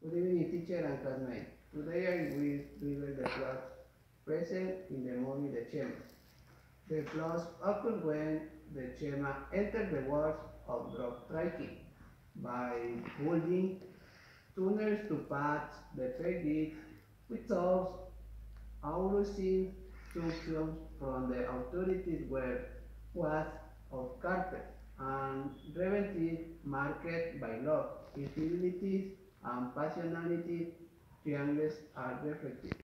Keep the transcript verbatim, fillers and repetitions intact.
Good evening, teacher and classmates. Today I will reveal the plot present in the movie The Chema. The plot occurs when the Chema enters the world of drug trafficking by building tunnels to pass the trade without arousing suspicions from the authorities were was of carpet and revenue market by love, infidelity, and passionality triangles are reflected.